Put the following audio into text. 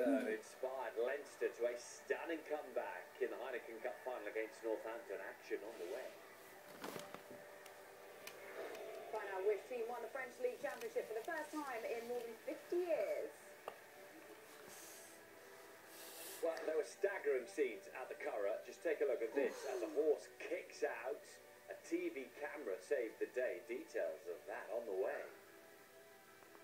Everton inspired Leinster to a stunning comeback in the Heineken Cup final against Northampton. Action on the way. By now, which team won the French League Championship for the first time in more than 50 years? Well, there were staggering scenes at the Curragh. Just take a look at this as a